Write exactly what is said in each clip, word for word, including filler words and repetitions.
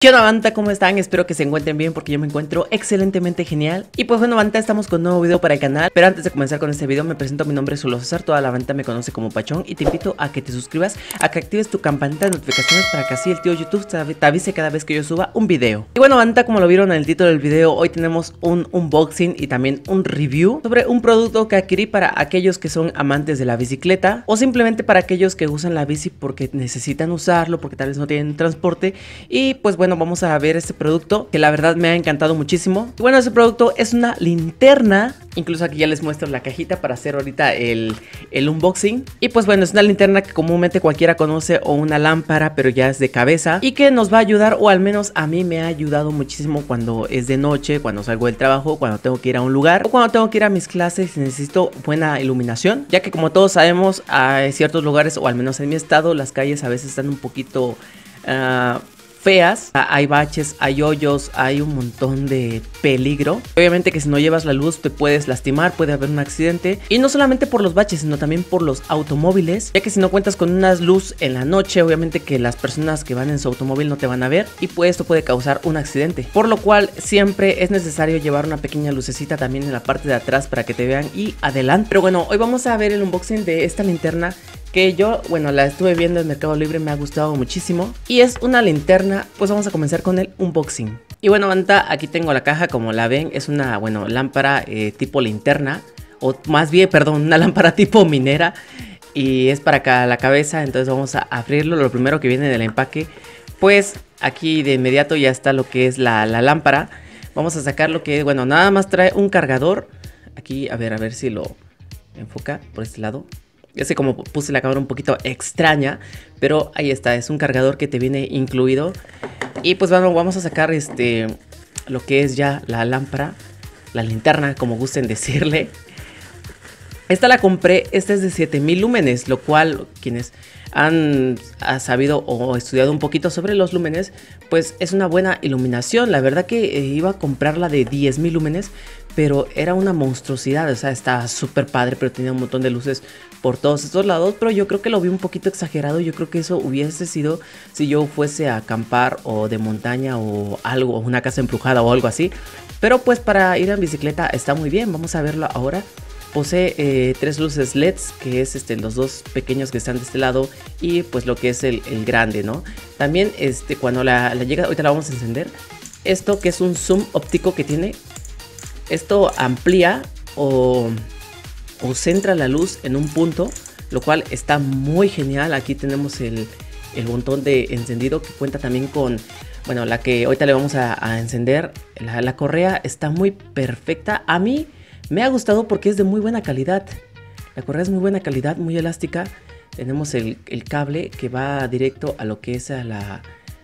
¿Qué onda, banda? ¿Cómo están? Espero que se encuentren bien porque yo me encuentro excelentemente genial. Y pues bueno, banda, estamos con un nuevo video para el canal. Pero antes de comenzar con este video me presento, mi nombre es Zulo César. Toda la banda me conoce como Pachón. Y te invito a que te suscribas, a que actives tu campanita de notificaciones para que así el tío YouTube te avise cada vez que yo suba un video. Y bueno, banda, como lo vieron en el título del video, hoy tenemos un unboxing y también un review sobre un producto que adquirí para aquellos que son amantes de la bicicleta, o simplemente para aquellos que usan la bici porque necesitan usarlo, porque tal vez no tienen transporte. Y pues bueno, vamos a ver este producto que la verdad me ha encantado muchísimo. Y bueno, ese producto es una linterna. Incluso aquí ya les muestro la cajita para hacer ahorita el, el unboxing. Y pues bueno, es una linterna que comúnmente cualquiera conoce, o una lámpara, pero ya es de cabeza, y que nos va a ayudar, o al menos a mí me ha ayudado muchísimo cuando es de noche, cuando salgo del trabajo, cuando tengo que ir a un lugar, o cuando tengo que ir a mis clases y necesito buena iluminación, ya que como todos sabemos, hay ciertos lugares, o al menos en mi estado, las calles a veces están un poquito Uh, feas, hay baches, hay hoyos, hay un montón de peligro. Obviamente que si no llevas la luz te puedes lastimar, puede haber un accidente. Y no solamente por los baches, sino también por los automóviles, ya que si no cuentas con una luz en la noche, obviamente que las personas que van en su automóvil no te van a ver, y pues esto puede causar un accidente. Por lo cual siempre es necesario llevar una pequeña lucecita también en la parte de atrás para que te vean y adelante. Pero bueno, hoy vamos a ver el unboxing de esta linterna, que yo, bueno, la estuve viendo en Mercado Libre, me ha gustado muchísimo. Y es una linterna, pues vamos a comenzar con el unboxing. Y bueno, banda, aquí tengo la caja, como la ven, es una, bueno, lámpara eh, tipo linterna. O más bien, perdón, una lámpara tipo minera. Y es para acá la cabeza, entonces vamos a abrirlo. Lo primero que viene del empaque, pues aquí de inmediato ya está lo que es la, la lámpara. Vamos a sacar lo que es, bueno, nada más trae un cargador. Aquí, a ver, a ver si lo enfoca por este lado. Ya sé, como puse la cámara un poquito extraña, pero ahí está, es un cargador que te viene incluido. Y pues bueno, vamos a sacar este lo que es ya la lámpara, la linterna, como gusten decirle. Esta la compré, esta es de siete mil lúmenes, lo cual quienes han, han sabido o estudiado un poquito sobre los lúmenes, pues es una buena iluminación. La verdad que eh, iba a comprarla de diez mil lúmenes, pero era una monstruosidad, o sea, está súper padre, pero tenía un montón de luces por todos estos lados. Pero yo creo que lo vi un poquito exagerado. Yo creo que eso hubiese sido si yo fuese a acampar o de montaña o algo, una casa embrujada o algo así. Pero pues para ir en bicicleta está muy bien. Vamos a verlo ahora. Posee eh, tres luces L E Ds, que es este, los dos pequeños que están de este lado, y pues lo que es el, el grande, ¿no? También este, cuando la, la llega, ahorita la vamos a encender. Esto que es un zoom óptico que tiene. Esto amplía o, o centra la luz en un punto, lo cual está muy genial. Aquí tenemos el, el botón de encendido, que cuenta también con, bueno, la que ahorita le vamos a, a encender. La, la correa está muy perfecta. A mí me ha gustado porque es de muy buena calidad. La correa es muy buena calidad, muy elástica. Tenemos el, el cable que va directo a lo que es a la,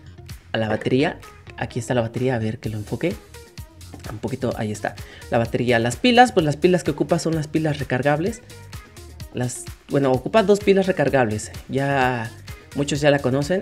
a la batería. Aquí está la batería, a ver que lo enfoque un poquito, ahí está la batería. Las pilas, pues las pilas que ocupa son las pilas recargables. Las, bueno, ocupa dos pilas recargables. Ya muchos ya la conocen.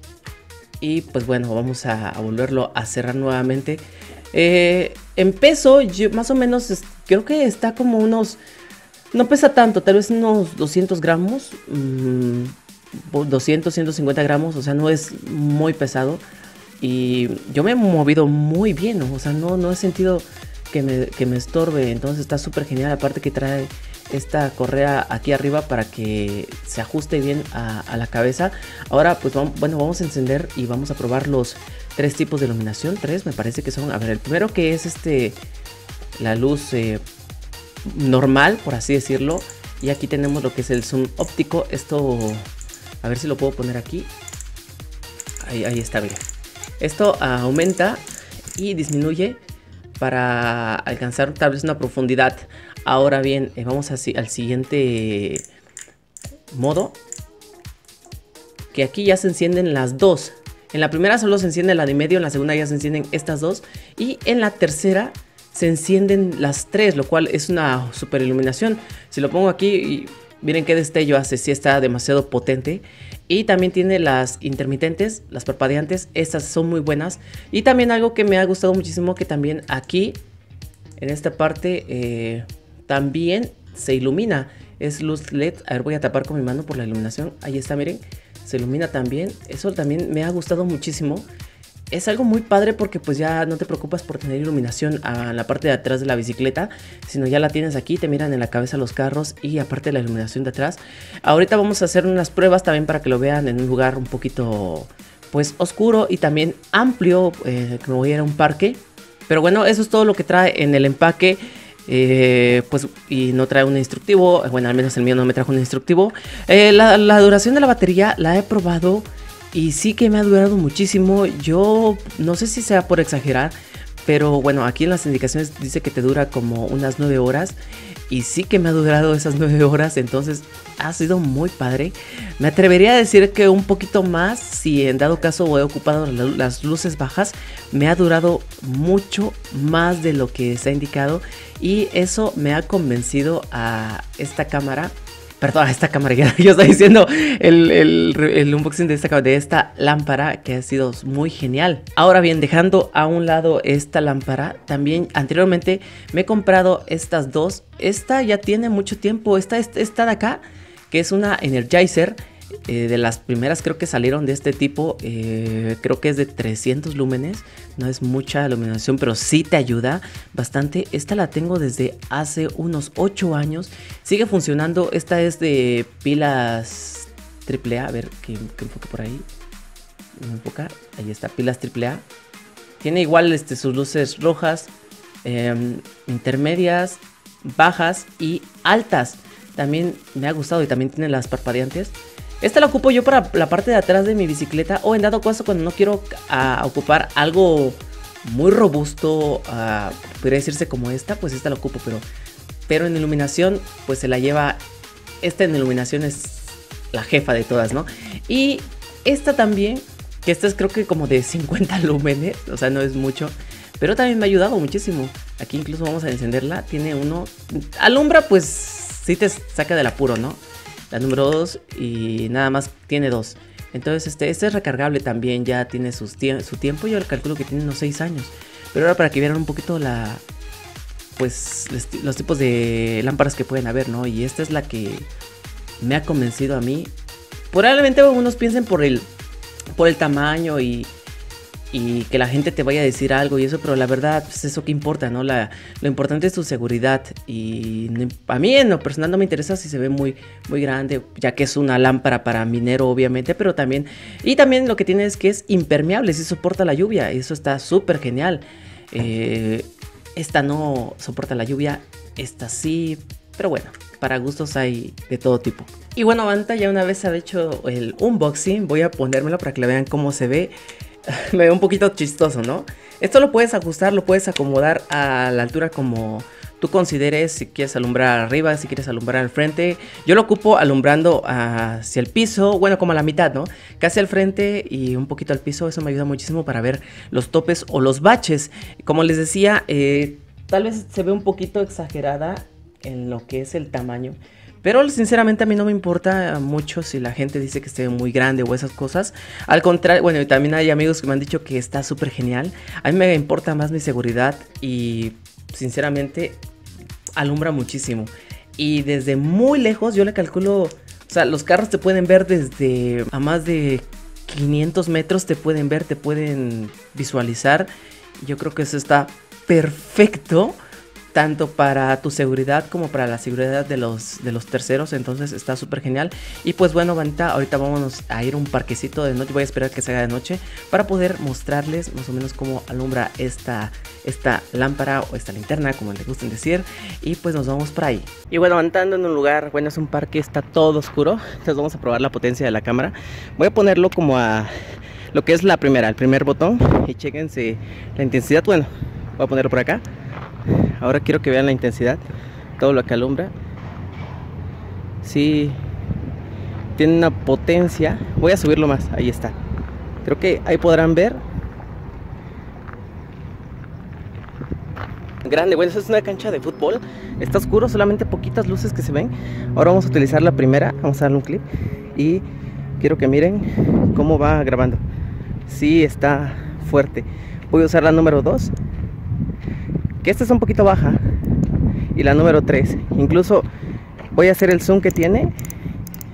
Y pues bueno, vamos a, a volverlo a cerrar nuevamente. Eh, en peso, yo, más o menos, es, creo que está como unos... No pesa tanto, tal vez unos doscientos gramos. Mmm, doscientos, ciento cincuenta gramos, o sea, no es muy pesado. Y yo me he movido muy bien, ¿no? O sea, no, no he sentido que me, que me estorbe. Entonces está súper genial. Aparte que trae esta correa aquí arriba para que se ajuste bien a, a la cabeza. Ahora pues vamos, bueno, vamos a encender y vamos a probar los tres tipos de iluminación. Tres me parece que son. A ver, el primero que es este, la luz eh, normal, por así decirlo. Y aquí tenemos lo que es el zoom óptico. Esto, a ver si lo puedo poner aquí. Ahí, ahí está, bien. Esto uh, aumenta y disminuye para alcanzar tal vez una profundidad. Ahora bien, eh, vamos así al siguiente modo, que aquí ya se encienden las dos. En la primera solo se enciende la de medio, en la segunda ya se encienden estas dos, y en la tercera se encienden las tres, lo cual es una super iluminación. Si lo pongo aquí, y miren qué destello hace, si está demasiado potente. Y también tiene las intermitentes, las parpadeantes, estas son muy buenas. Y también algo que me ha gustado muchísimo, que también aquí, en esta parte, eh, también se ilumina. Es luz L E D, a ver, voy a tapar con mi mano por la iluminación. Ahí está, miren, se ilumina también. Eso también me ha gustado muchísimo. es algo muy padre porque pues ya no te preocupas por tener iluminación a la parte de atrás de la bicicleta, sino ya la tienes aquí, te miran en la cabeza los carros y aparte la iluminación de atrás. Ahorita vamos a hacer unas pruebas también para que lo vean en un lugar un poquito pues oscuro y también amplio, eh, que me voy a ir a un parque. Pero bueno, eso es todo lo que trae en el empaque. Eh, pues y no trae un instructivo, bueno, al menos el mío no me trajo un instructivo. eh, la, la duración de la batería la he probado y sí que me ha durado muchísimo. Yo no sé si sea por exagerar, pero bueno, aquí en las indicaciones dice que te dura como unas nueve horas y sí que me ha durado esas nueve horas, entonces ha sido muy padre. Me atrevería a decir que un poquito más, si en dado caso he ocupado las luces bajas, me ha durado mucho más de lo que se ha indicado y eso me ha convencido a esta cámara. Perdón, a esta cámara, ya yo estoy diciendo el, el, el unboxing de esta, de esta lámpara que ha sido muy genial. Ahora bien, dejando a un lado esta lámpara, también anteriormente me he comprado estas dos. Esta ya tiene mucho tiempo, esta, esta, esta de acá, que es una Energizer. Eh, de las primeras creo que salieron de este tipo, eh, creo que es de trescientos lúmenes, no es mucha iluminación, pero sí te ayuda bastante. Esta la tengo desde hace unos ocho años, sigue funcionando. Esta es de pilas triple A, a ver que, que enfoque por ahí, me enfoca, ahí está, pilas triple A. Tiene igual este, sus luces rojas, eh, intermedias, bajas y altas. También me ha gustado y también tiene las parpadeantes. Esta la ocupo yo para la parte de atrás de mi bicicleta o en dado caso cuando no quiero uh, ocupar algo muy robusto, uh, podría decirse como esta, pues esta la ocupo, pero, pero en iluminación pues se la lleva, esta en iluminación es la jefa de todas, ¿no? Y esta también, que esta es creo que como de cincuenta lúmenes, o sea no es mucho, pero también me ha ayudado muchísimo. Aquí incluso vamos a encenderla, tiene uno, alumbra pues sí te saca del apuro, ¿no? La número dos y nada más tiene dos. Entonces este, este es recargable también, ya tiene sus tie su tiempo. Yo calculo que tiene unos seis años. Pero ahora para que vieran un poquito la, pues los, los tipos de lámparas que pueden haber, ¿no? Y esta es la que me ha convencido a mí. Probablemente algunos piensen por el, por el tamaño y, y que la gente te vaya a decir algo y eso, pero la verdad, pues eso que importa, ¿no? La, lo importante es tu seguridad y a mí en lo personal no me interesa si se ve muy, muy grande, ya que es una lámpara para minero obviamente, pero también, y también lo que tiene es que es impermeable, si soporta la lluvia, y eso está súper genial. Eh, esta no soporta la lluvia, esta sí, pero bueno, para gustos hay de todo tipo. Y bueno, Vanta, ya una vez ha hecho el unboxing, voy a ponérmelo para que le vean cómo se ve. Me ve un poquito chistoso, ¿no? Esto lo puedes ajustar, lo puedes acomodar a la altura como tú consideres, si quieres alumbrar arriba, si quieres alumbrar al frente. Yo lo ocupo alumbrando hacia el piso, bueno, como a la mitad, ¿no? Casi al frente y un poquito al piso, eso me ayuda muchísimo para ver los topes o los baches. Como les decía, eh, tal vez se ve un poquito exagerada en lo que es el tamaño. Pero sinceramente a mí no me importa mucho si la gente dice que esté muy grande o esas cosas. Al contrario, bueno, y también hay amigos que me han dicho que está súper genial. A mí me importa más mi seguridad y sinceramente alumbra muchísimo. Y desde muy lejos yo le calculo, o sea, los carros te pueden ver desde a más de quinientos metros, te pueden ver, te pueden visualizar. Yo creo que eso está perfecto, tanto para tu seguridad como para la seguridad de los, de los terceros. Entonces está súper genial. Y pues bueno, Vanita, ahorita vámonos a ir a un parquecito de noche. Voy a esperar que se haga de noche para poder mostrarles más o menos cómo alumbra esta, esta lámpara o esta linterna, como les gusten decir. Y pues nos vamos por ahí. Y bueno, andando en un lugar, bueno, es un parque, está todo oscuro. Entonces vamos a probar la potencia de la cámara. Voy a ponerlo como a lo que es la primera, el primer botón. Y chéquense la intensidad. Bueno, voy a ponerlo por acá. Ahora quiero que vean la intensidad, todo lo que alumbra. Sí, tiene una potencia. Voy a subirlo más, ahí está. Creo que ahí podrán ver. Grande, bueno, esa es una cancha de fútbol. Está oscuro, solamente poquitas luces que se ven. Ahora vamos a utilizar la primera, vamos a darle un clip. Y quiero que miren cómo va grabando. Sí, está fuerte. Voy a usar la número dos. Que esta es un poquito baja y la número tres, incluso voy a hacer el zoom que tiene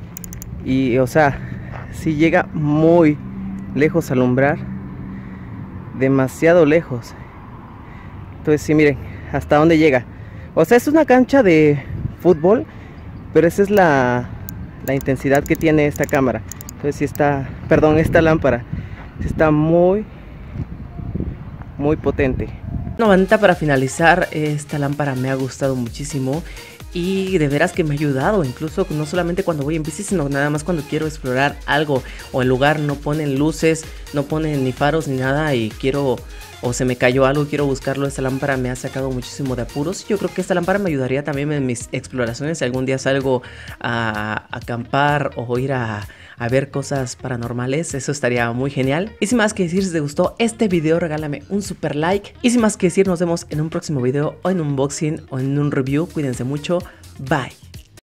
y o sea, si llega muy lejos a alumbrar demasiado lejos. Entonces sí, miren hasta dónde llega. O sea, es una cancha de fútbol, pero esa es la, la intensidad que tiene esta cámara. Entonces sí está, perdón, esta lámpara está muy, muy potente. No, bandita, para finalizar, esta lámpara me ha gustado muchísimo. Y de veras que me ha ayudado, incluso no solamente cuando voy en bici, sino nada más cuando quiero explorar algo, o el lugar no ponen luces, no ponen ni faros ni nada, y quiero, o se me cayó algo, quiero buscarlo. Esta lámpara me ha sacado muchísimo de apuros. Yo creo que esta lámpara me ayudaría también en mis exploraciones. Si algún día salgo a, a acampar o ir a, a ver cosas paranormales, eso estaría muy genial. Y sin más que decir, si te gustó este video, regálame un super like. Y sin más que decir, nos vemos en un próximo video, o en un unboxing, o en un review. Cuídense mucho, bye.